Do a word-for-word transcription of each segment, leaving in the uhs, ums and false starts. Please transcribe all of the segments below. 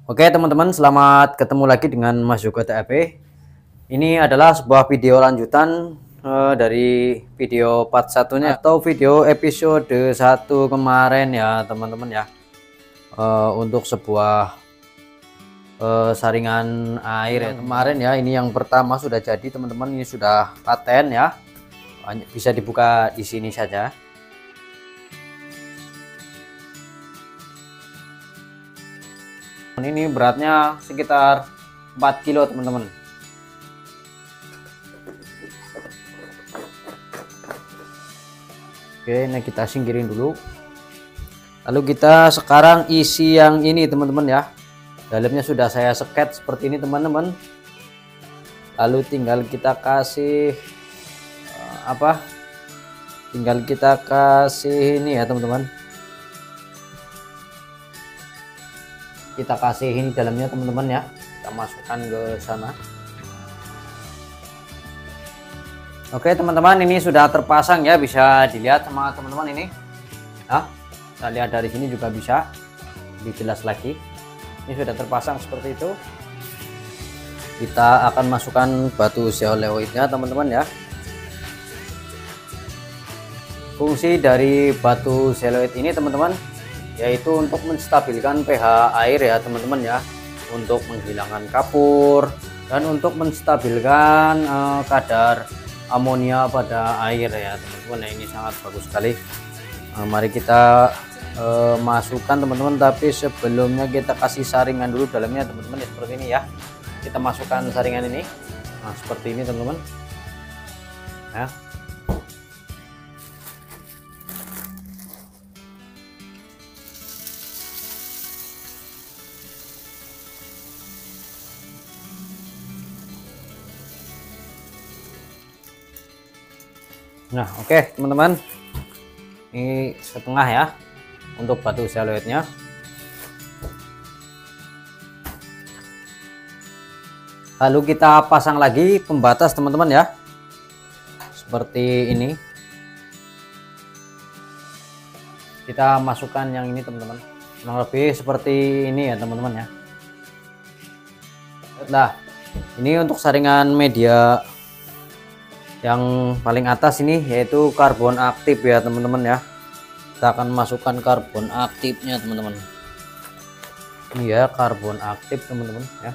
Oke teman-teman, selamat ketemu lagi dengan Mas Yoga T A P. Ini adalah sebuah video lanjutan uh, dari video part satunya atau video episode satu kemarin ya teman-teman ya. Uh, untuk sebuah uh, saringan air ya kemarin ya. Ini yang pertama sudah jadi teman-teman, ini sudah paten ya. Bisa dibuka di sini saja. Ini beratnya sekitar empat kilo teman-teman. Oke, ini kita singkirin dulu. Lalu kita sekarang isi yang ini teman-teman ya. Dalamnya sudah saya sket seperti ini teman-teman. Lalu tinggal kita kasih apa? Tinggal kita kasih ini ya teman-teman. Kita kasih ini dalamnya teman-teman ya, kita masukkan ke sana. Oke teman-teman, ini sudah terpasang ya, bisa dilihat sama teman-teman ini. Nah, kita lihat dari sini juga bisa lebih jelas lagi. Ini sudah terpasang seperti itu. Kita akan masukkan batu zeolite-nya teman-teman ya. Fungsi dari batu zeolite ini teman-teman yaitu untuk menstabilkan pH air ya teman-teman ya, untuk menghilangkan kapur dan untuk menstabilkan uh, kadar amonia pada air ya teman-teman. Nah, ini sangat bagus sekali. Uh, mari kita uh, masukkan teman-teman, tapi sebelumnya kita kasih saringan dulu dalamnya teman-teman ya, seperti ini ya. Kita masukkan saringan ini, nah seperti ini teman-teman ya. Nah oke okay, teman-teman, ini setengah ya untuk batu zeolite-nya. Lalu kita pasang lagi pembatas teman-teman ya, seperti ini. Kita masukkan yang ini teman-teman, kurang lebih seperti ini ya teman-teman ya. Nah ini untuk saringan media yang paling atas ini yaitu karbon aktif ya teman-teman ya. Kita akan masukkan karbon aktifnya teman-teman. Ini ya karbon aktif teman-teman ya.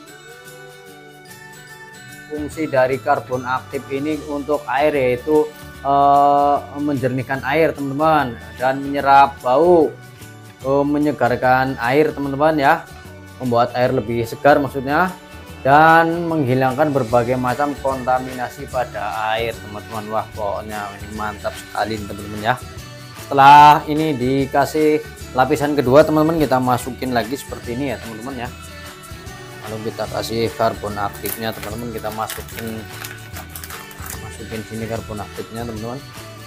Fungsi dari karbon aktif ini untuk air yaitu uh, menjernihkan air teman-teman, dan menyerap bau, uh, menyegarkan air teman-teman ya, membuat air lebih segar maksudnya, dan menghilangkan berbagai macam kontaminasi pada air teman-teman. Wah pokoknya ini mantap sekali teman-teman ya. Setelah ini dikasih lapisan kedua teman-teman, kita masukin lagi seperti ini ya teman-teman ya. Lalu kita kasih karbon aktifnya teman-teman, kita masukin masukin sini karbon aktifnya teman-teman.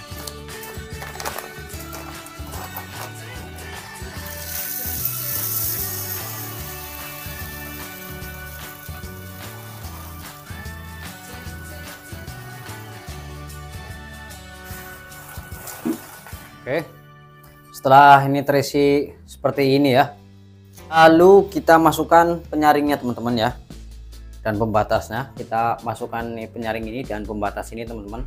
Oke, setelah ini terisi seperti ini ya, lalu kita masukkan penyaringnya teman-teman ya, dan pembatasnya. Kita masukkan nih penyaring ini dan pembatas ini teman-teman.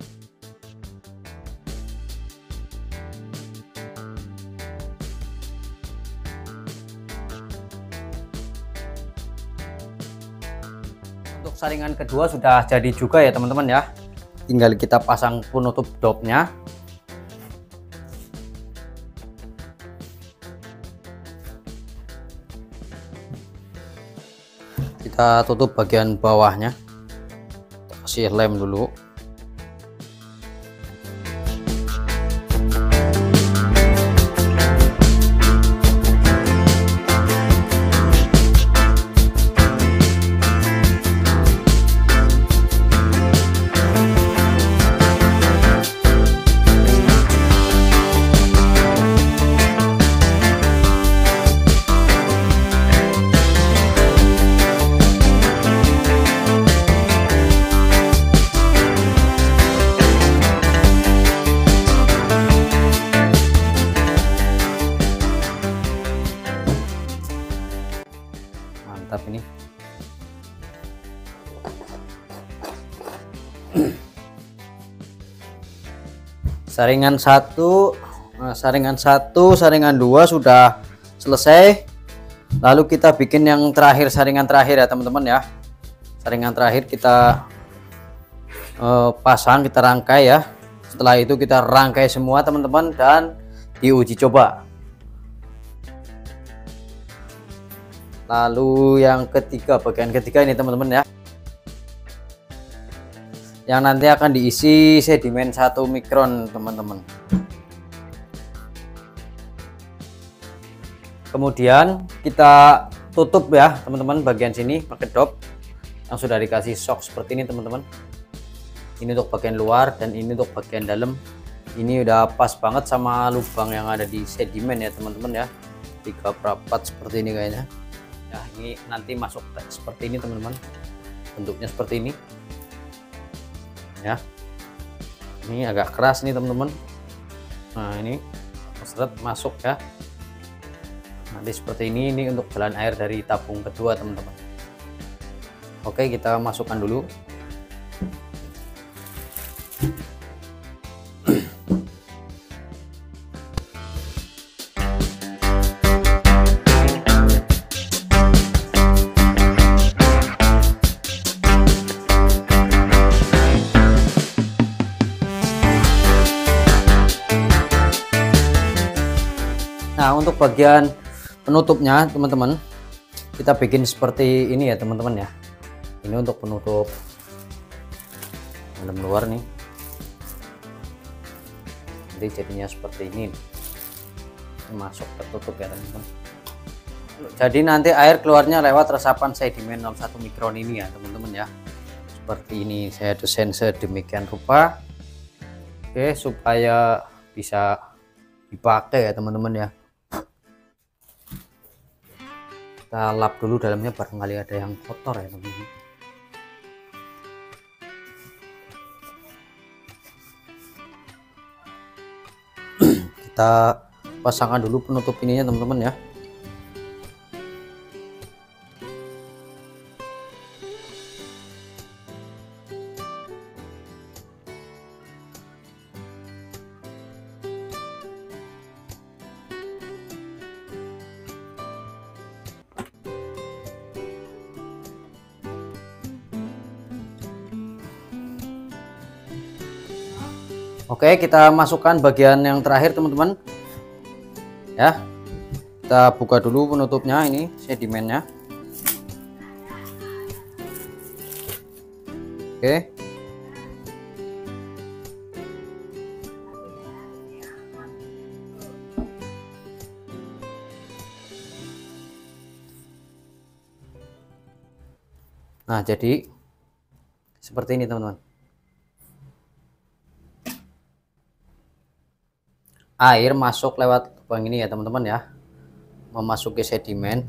Untuk saringan kedua sudah jadi juga ya teman-teman ya, tinggal kita pasang penutup dopnya. Kita tutup bagian bawahnya, kita kasih lem dulu. mantap ini. Saringan satu, nah, saringan satu, saringan dua sudah selesai. Lalu kita bikin yang terakhir, saringan terakhir ya teman-teman ya. Saringan terakhir kita eh, pasang, kita rangkai ya. Setelah itu kita rangkai semua teman-teman dan diuji coba. Lalu yang ketiga, bagian ketiga ini teman-teman ya, yang nanti akan diisi sedimen satu mikron teman-teman. Kemudian kita tutup ya teman-teman bagian sini pakai dop yang sudah dikasih shock seperti ini teman-teman. Ini untuk bagian luar dan ini untuk bagian dalam. Ini udah pas banget sama lubang yang ada di sedimen ya teman-teman ya, tiga per empat seperti ini kayaknya ya. Ini nanti masuk seperti ini teman-teman, bentuknya seperti ini ya. Ini agak keras nih teman-teman. Nah ini seret masuk ya, nanti seperti ini. Ini untuk jalan air dari tabung kedua teman-teman. Oke, kita masukkan dulu. Nah untuk bagian penutupnya teman-teman, kita bikin seperti ini ya teman-teman ya. Ini untuk penutup dalam luar nih, jadi jadinya seperti ini, masuk tertutup ya teman-teman. Jadi nanti air keluarnya lewat resapan sedimen nol satu mikron ini ya teman-teman ya. Seperti ini saya desain sedemikian rupa, oke, supaya bisa dipakai ya teman-teman ya. Kita lap dulu dalamnya, barangkali ada yang kotor ya teman-teman. Kita pasangkan dulu penutup ininya teman-teman ya. Oke, kita masukkan bagian yang terakhir teman-teman ya. Kita buka dulu penutupnya, ini sedimennya. Oke, nah jadi seperti ini teman-teman. Air masuk lewat lubang ini ya teman-teman ya, memasuki sedimen.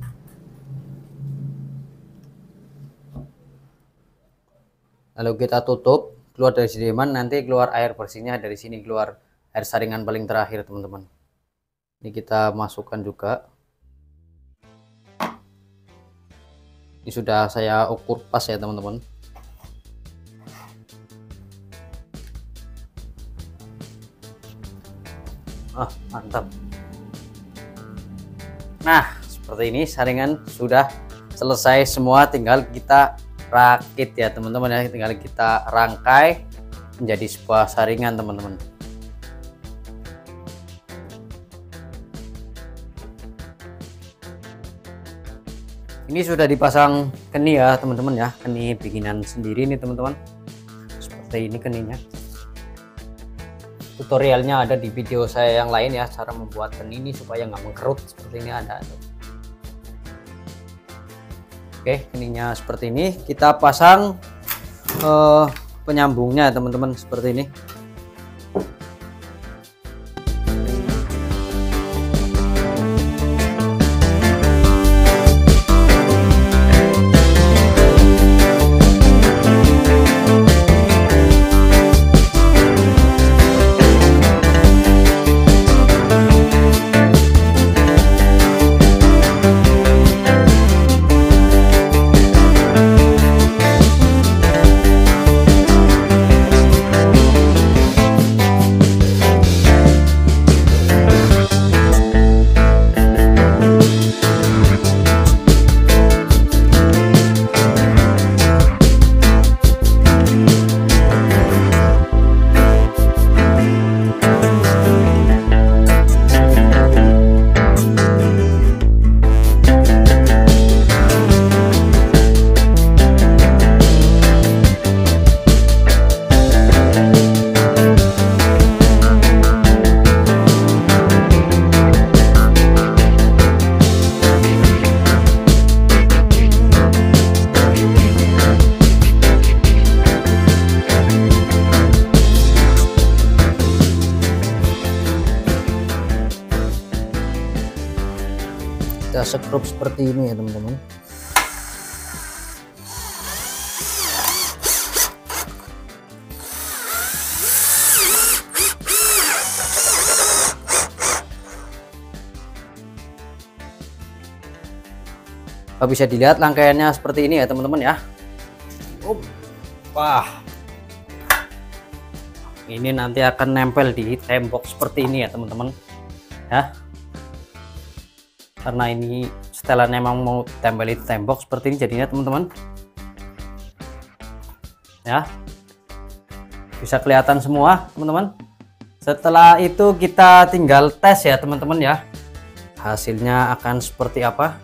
Lalu kita tutup, keluar dari sedimen, nanti keluar air bersihnya dari sini, keluar air saringan paling terakhir teman-teman. Ini kita masukkan juga. Ini sudah saya ukur pas ya teman-teman. Ah, mantap. Nah seperti ini saringan sudah selesai semua, tinggal kita rakit ya teman-teman ya, tinggal kita rangkai menjadi sebuah saringan teman-teman. Ini sudah dipasang keni ya teman-teman ya, keni bikinan sendiri nih teman-teman. Seperti ini keninya. Tutorialnya ada di video saya yang lain ya, cara membuat keni ini supaya nggak mengkerut seperti ini ada. Oke, keninya seperti ini. Kita pasang eh, penyambungnya teman-teman seperti ini. sekrup seperti ini ya teman-teman. Bisa dilihat rangkaiannya seperti ini ya teman-teman ya. Wah, ini nanti akan nempel di tembok seperti ini ya teman-teman ya, karena ini setelannya memang mau tempel di tembok seperti ini jadinya teman-teman ya, bisa kelihatan semua teman-teman. Setelah itu kita tinggal tes ya teman-teman ya, hasilnya akan seperti apa.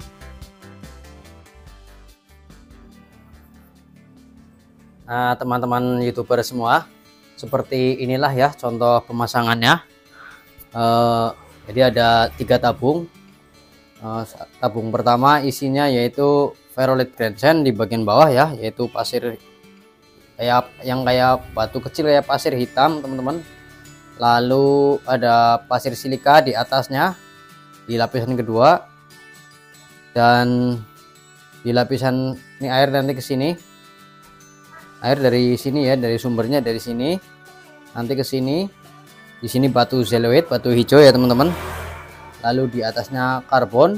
Nah, teman-teman YouTuber semua, seperti inilah ya contoh pemasangannya. Uh, jadi ada tiga tabung. Uh, tabung pertama isinya yaitu ferrolit grandstand di bagian bawah ya, yaitu pasir kayak yang kayak batu kecil kayak pasir hitam teman-teman. Lalu ada pasir silika di atasnya di lapisan kedua, dan di lapisan ini air nanti ke sini. Air dari sini ya, dari sumbernya dari sini nanti ke sini. Di sini batu zeolite, batu hijau ya teman-teman. Lalu di atasnya karbon.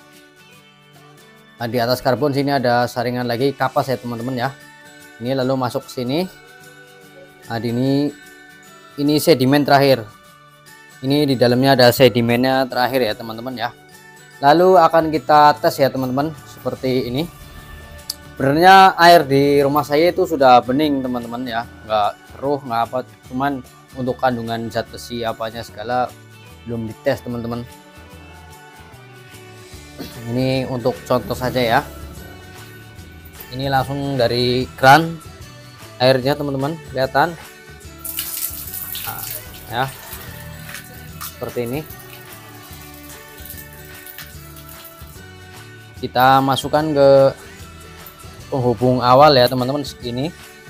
Nah, di atas karbon sini ada saringan lagi kapas ya teman-teman ya. Ini lalu masuk ke sini. Nah, ini ini sedimen terakhir. Ini di dalamnya ada sedimennya terakhir ya teman-teman ya. Lalu akan kita tes ya teman-teman seperti ini. Sebenarnya air di rumah saya itu sudah bening teman-teman ya, nggak keruh nggak apa, cuman untuk kandungan zat besi apanya segala belum dites teman-teman. Ini untuk contoh saja ya, ini langsung dari keran airnya teman-teman, kelihatan nah, ya seperti ini. Kita masukkan ke penghubung awal ya teman-teman segini.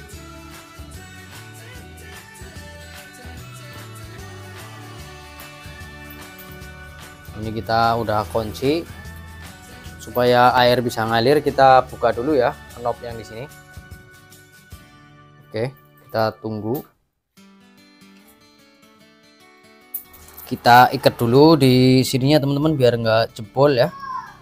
Ini kita udah kunci supaya air bisa ngalir. Kita buka dulu ya knob yang di sini. Oke, kita tunggu. Kita ikat dulu di sininya teman-teman biar nggak jebol ya.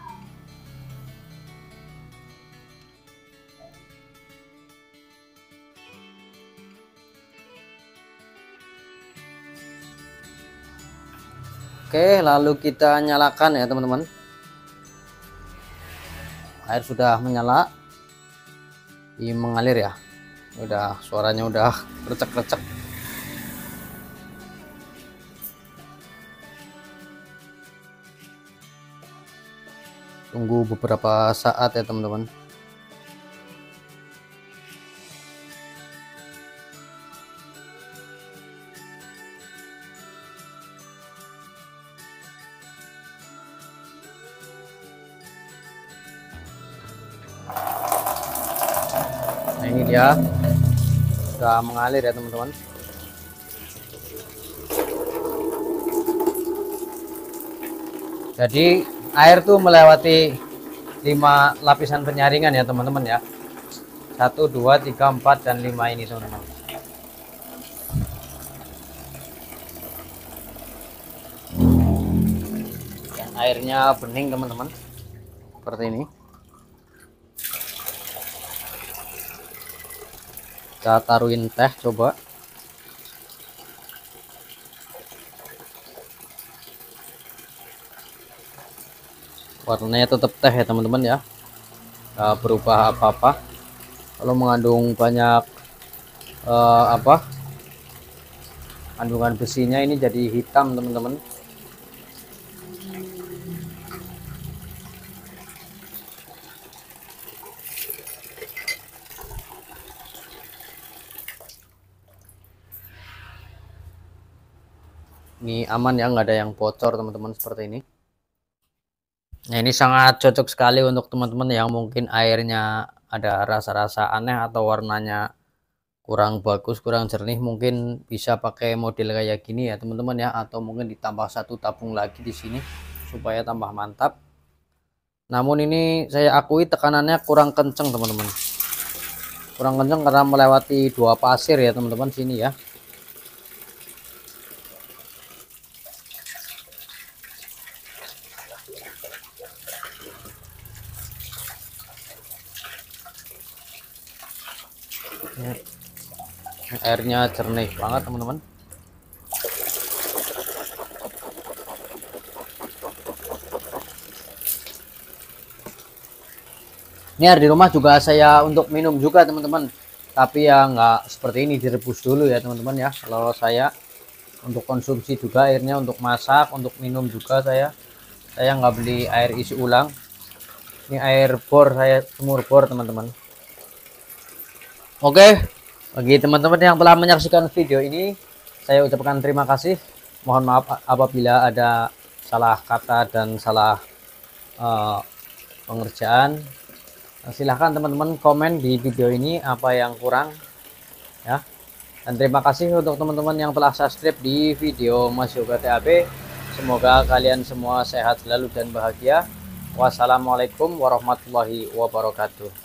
Oke, lalu kita nyalakan ya teman-teman. Air sudah menyala, ini mengalir ya. Udah suaranya udah recek-recek. Tunggu beberapa saat ya teman-teman. Nah, ini dia sudah mengalir ya teman-teman. Jadi air tuh melewati lima lapisan penyaringan ya teman-teman ya. Satu, dua, tiga, empat, dan lima ini teman-teman. Airnya bening teman-teman, seperti ini. Kita taruhin teh coba. Warnanya tetap teh ya teman-teman ya, nggak berubah apa-apa. Kalau mengandung banyak eh, apa kandungan besinya ini jadi hitam teman-teman. Ini aman ya, nggak ada yang bocor teman-teman, seperti ini. Nah, ini sangat cocok sekali untuk teman-teman yang mungkin airnya ada rasa-rasa aneh atau warnanya kurang bagus, kurang jernih, mungkin bisa pakai model kayak gini ya teman-teman ya, atau mungkin ditambah satu tabung lagi di sini supaya tambah mantap. Namun ini saya akui tekanannya kurang kenceng teman-teman, kurang kenceng karena melewati dua pasir ya teman-teman sini ya. Airnya jernih banget teman-teman. Ini air di rumah juga saya untuk minum juga teman-teman, tapi ya nggak seperti ini, direbus dulu ya teman-teman ya. Kalau saya untuk konsumsi juga airnya, untuk masak, untuk minum juga saya saya nggak beli air isi ulang. Ini air bor, saya sumur bor teman-teman. Oke, bagi teman-teman yang telah menyaksikan video ini, saya ucapkan terima kasih. Mohon maaf apabila ada salah kata dan salah uh, pengerjaan. Silahkan teman-teman komen di video ini apa yang kurang ya. Dan terima kasih untuk teman-teman yang telah subscribe di video Mas Yoga T A B. Semoga kalian semua sehat selalu dan bahagia. Wassalamualaikum warahmatullahi wabarakatuh.